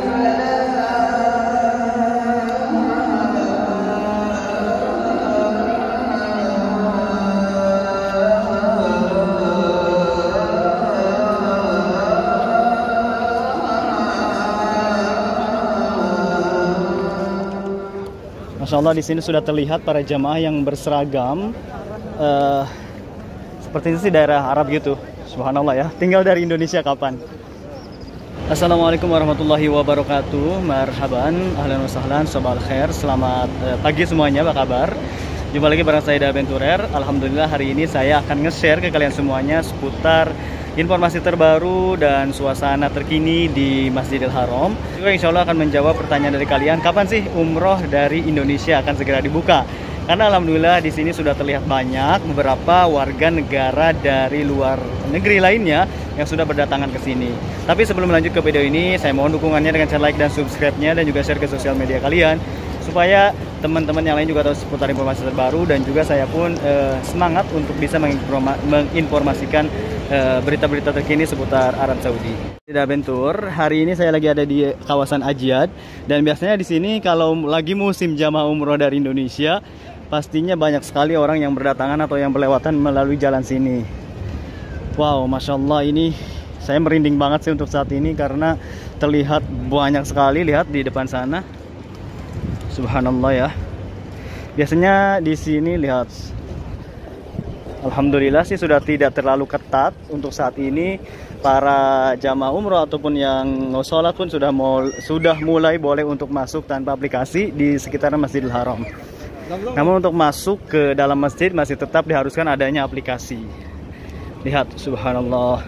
Masya Allah, di sini sudah terlihat para jamaah yang berseragam. Seperti ini sih daerah Arab gitu. Subhanallah ya. Tinggal dari Indonesia kapan? Assalamualaikum warahmatullahi wabarakatuh. Marhaban, ahlan wa sahlan, sabal khair. Selamat pagi semuanya, apa kabar? Jumpa lagi bareng saya Da Aventurer. Alhamdulillah hari ini saya akan nge-share ke kalian semuanya seputar informasi terbaru dan suasana terkini di Masjidil Haram. Juga insya Allah akan menjawab pertanyaan dari kalian, kapan sih umroh dari Indonesia akan segera dibuka? Karena alhamdulillah di sini sudah terlihat banyak beberapa warga negara dari luar negeri lainnya yang sudah berdatangan ke sini. Tapi sebelum lanjut ke video ini, saya mohon dukungannya dengan cara like dan subscribe-nya dan juga share ke sosial media kalian, supaya teman-teman yang lain juga tahu seputar informasi terbaru, dan juga saya pun semangat untuk bisa menginformasikan berita-berita terkini seputar Arab Saudi. Tidak bentur, hari ini saya lagi ada di kawasan Ajiad, dan biasanya di sini kalau lagi musim jamaah umroh dari Indonesia, pastinya banyak sekali orang yang berdatangan atau yang berlewatan melalui jalan sini. Wow, Masya Allah, ini saya merinding banget sih untuk saat ini karena terlihat banyak sekali, lihat di depan sana. Subhanallah ya. Biasanya di sini lihat, alhamdulillah sih sudah tidak terlalu ketat untuk saat ini. Para jamaah umroh ataupun yang mau sholat pun sudah mulai boleh untuk masuk tanpa aplikasi di sekitaran Masjidil Haram. Namun untuk masuk ke dalam masjid masih tetap diharuskan adanya aplikasi. Lihat, subhanallah.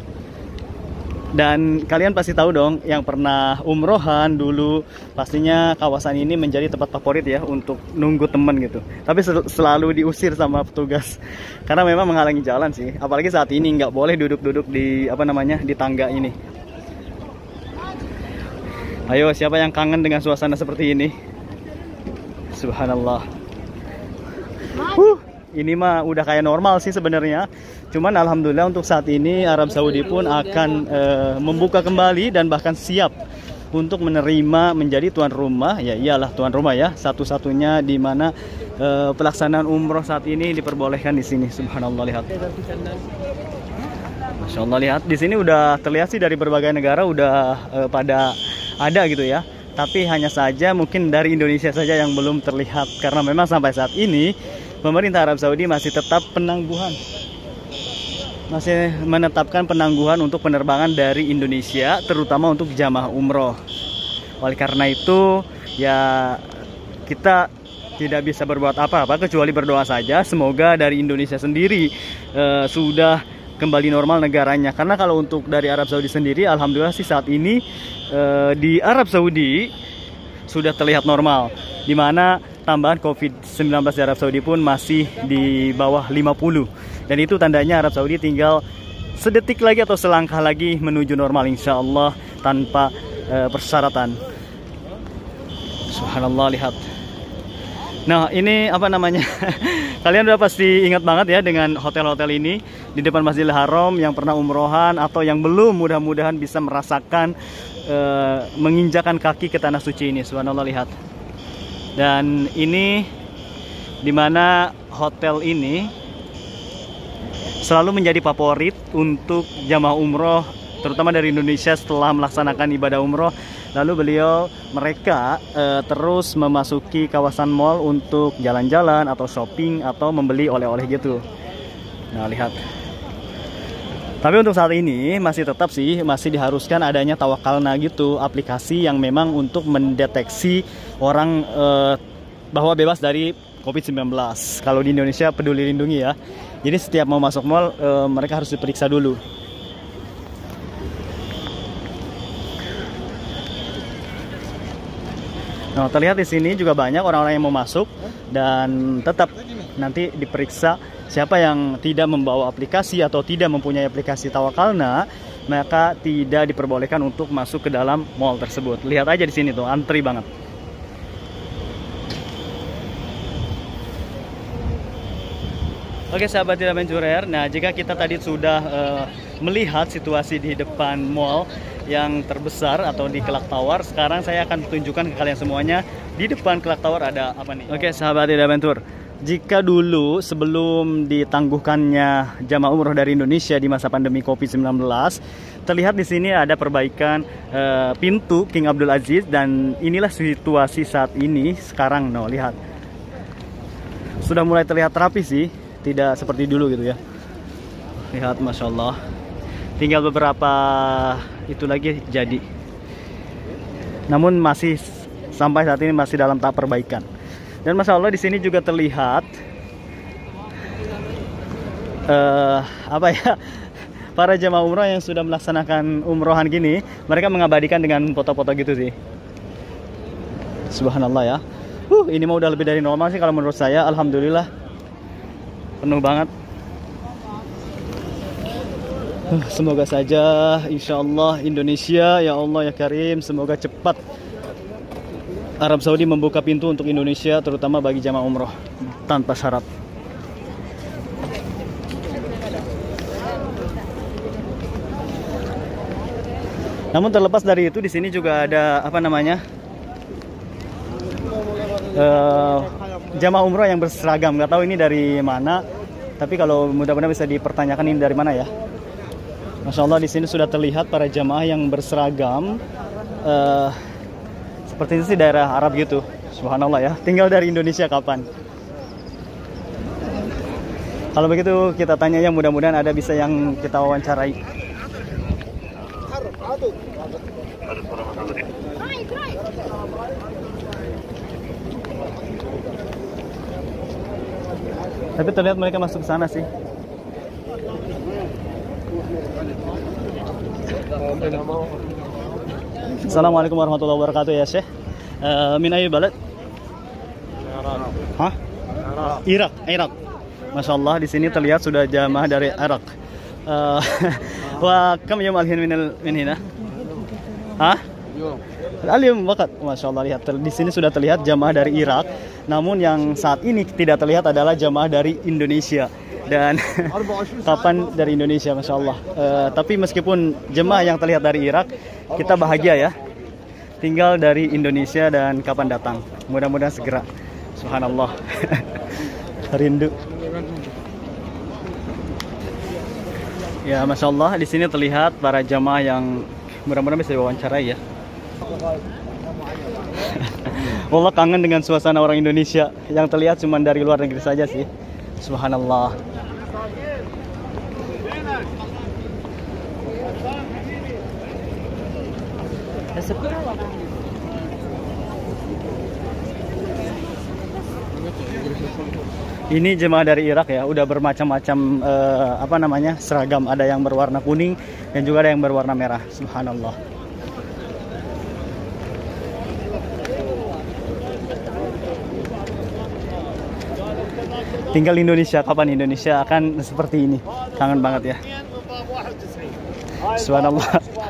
Dan kalian pasti tahu dong, yang pernah umrohan dulu, pastinya kawasan ini menjadi tempat favorit ya untuk nunggu temen gitu. Tapi selalu diusir sama petugas karena memang menghalangi jalan sih. Apalagi saat ini nggak boleh duduk-duduk di di tangga ini. Ayo, siapa yang kangen dengan suasana seperti ini? Subhanallah. Ini mah udah kayak normal sih sebenarnya. Cuman alhamdulillah untuk saat ini Arab Saudi pun akan membuka kembali dan bahkan siap untuk menerima menjadi tuan rumah. Ya iyalah tuan rumah ya, satu-satunya di mana pelaksanaan umroh saat ini diperbolehkan di sini. Subhanallah, lihat. Masya Allah, lihat di sini udah terlihat sih dari berbagai negara udah pada ada gitu ya. Tapi hanya saja mungkin dari Indonesia saja yang belum terlihat, karena memang sampai saat ini pemerintah Arab Saudi masih tetap masih menetapkan penangguhan untuk penerbangan dari Indonesia, terutama untuk jamaah umroh. Oleh karena itu ya kita tidak bisa berbuat apa-apa kecuali berdoa saja, semoga dari Indonesia sendiri sudah kembali normal negaranya. Karena kalau untuk dari Arab Saudi sendiri, alhamdulillah sih saat ini di Arab Saudi sudah terlihat normal, di mana tambahan COVID-19 di Arab Saudi pun masih di bawah 50. Dan itu tandanya Arab Saudi tinggal sedetik lagi atau selangkah lagi menuju normal insya Allah tanpa persyaratan. Subhanallah, lihat. Nah ini kalian udah pasti ingat banget ya dengan hotel-hotel ini di depan Masjidil Haram. Yang pernah umrohan atau yang belum, mudah-mudahan bisa merasakan menginjakan kaki ke tanah suci ini. Subhanallah, lihat. Dan ini dimana hotel ini selalu menjadi favorit untuk jamaah umroh, terutama dari Indonesia setelah melaksanakan ibadah umroh. Lalu mereka terus memasuki kawasan mall untuk jalan-jalan atau shopping atau membeli oleh-oleh gitu. Nah, lihat. Tapi untuk saat ini masih tetap sih masih diharuskan adanya Tawakalna gitu, aplikasi yang memang untuk mendeteksi orang bahwa bebas dari COVID-19. Kalau di Indonesia Peduli Lindungi ya. Jadi setiap mau masuk mall mereka harus diperiksa dulu. Nah, terlihat di sini juga banyak orang-orang yang mau masuk dan tetap nanti diperiksa. Siapa yang tidak membawa aplikasi atau tidak mempunyai aplikasi Tawakalna, maka tidak diperbolehkan untuk masuk ke dalam mall tersebut. Lihat aja di sini tuh, antri banget. Oke sahabat Tidak Aventurer, nah jika kita tadi sudah melihat situasi di depan mall, yang terbesar atau di Kelak Tower. Sekarang saya akan tunjukkan ke kalian semuanya di depan Kelak Tower ada apa nih. Oke, sahabat Tidak Adventure. Jika dulu sebelum ditangguhkannya jamaah umroh dari Indonesia di masa pandemi Covid-19, terlihat di sini ada perbaikan pintu King Abdul Aziz, dan inilah situasi saat ini sekarang. No, lihat. Sudah mulai terlihat rapi sih, tidak seperti dulu gitu ya. Lihat, Masya Allah. Tinggal beberapa itu lagi jadi. Namun masih sampai saat ini masih dalam tahap perbaikan. Dan Masya Allah di sini juga terlihat apa ya, para jemaah umroh yang sudah melaksanakan umrohan gini, mereka mengabadikan dengan foto-foto gitu sih. Subhanallah ya. Ini mah udah lebih dari normal sih kalau menurut saya. Alhamdulillah penuh banget. Semoga saja insya Allah Indonesia, ya Allah ya Karim, semoga cepat Arab Saudi membuka pintu untuk Indonesia, terutama bagi jamaah umroh tanpa syarat. Namun terlepas dari itu, di sini juga ada apa namanya, jamaah umroh yang berseragam. Nggak tahu ini dari mana, tapi kalau mudah-mudahan bisa dipertanyakan ini dari mana ya. Masya Allah di sini sudah terlihat para jamaah yang berseragam. Seperti itu sih daerah Arab gitu. Subhanallah ya. Tinggal dari Indonesia kapan? Kalau begitu kita tanya ya, mudah-mudahan ada bisa yang kita wawancarai. Tapi terlihat mereka masuk ke sana sih. Assalamualaikum warahmatullahi wabarakatuh ya Syekh. Min ayi balad? Hah? Irak. Masya Allah di sini terlihat sudah jamaah dari Irak. Wa kam yawm alhin min hina? Hah? Al-yawm waqt. Masya Allah, lihat di sini sudah terlihat jamaah dari Irak. Namun yang saat ini tidak terlihat adalah jamaah dari Indonesia. Dan kapan dari Indonesia, Masya Allah. Tapi meskipun jemaah yang terlihat dari Irak, kita bahagia ya. Tinggal dari Indonesia dan kapan datang. Mudah-mudahan segera. Subhanallah. Rindu. Ya, Masya Allah di sini terlihat para jemaah yang mudah-mudahan bisa diwawancarai ya. Allah kangen dengan suasana orang Indonesia. Yang terlihat cuma dari luar negeri saja sih. Subhanallah. Ini jemaah dari Irak ya, udah bermacam-macam apa namanya, seragam. Ada yang berwarna kuning dan juga ada yang berwarna merah. Subhanallah. Tinggal Indonesia, kapan Indonesia akan seperti ini? Kangen banget ya. Subhanallah.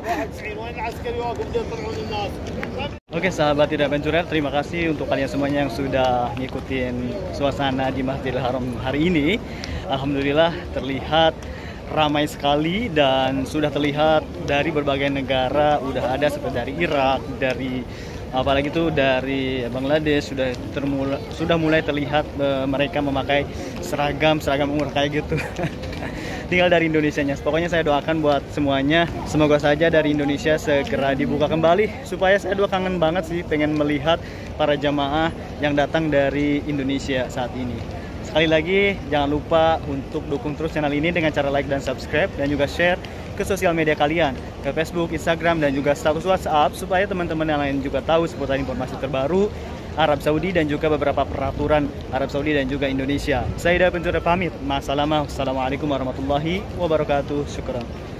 Oke sahabat Tidak Adventure, terima kasih untuk kalian semuanya yang sudah ngikutin suasana di Masjidil Haram hari ini. Alhamdulillah terlihat ramai sekali dan sudah terlihat dari berbagai negara. Udah ada seperti dari Irak, dari apalagi itu dari Bangladesh, sudah mulai terlihat mereka memakai seragam umroh kayak gitu. Tinggal dari Indonesianya. Pokoknya saya doakan buat semuanya, semoga saja dari Indonesia segera dibuka kembali. Supaya saya doa kangen banget sih, pengen melihat para jamaah yang datang dari Indonesia saat ini. Sekali lagi jangan lupa untuk dukung terus channel ini dengan cara like dan subscribe, dan juga share ke sosial media kalian, ke Facebook, Instagram, dan juga status WhatsApp, supaya teman-teman yang lain juga tahu seputar informasi terbaru Arab Saudi dan juga beberapa peraturan Arab Saudi dan juga Indonesia. Saya Ida Penjura pamit. Assalamualaikum warahmatullahi wabarakatuh. Syukran.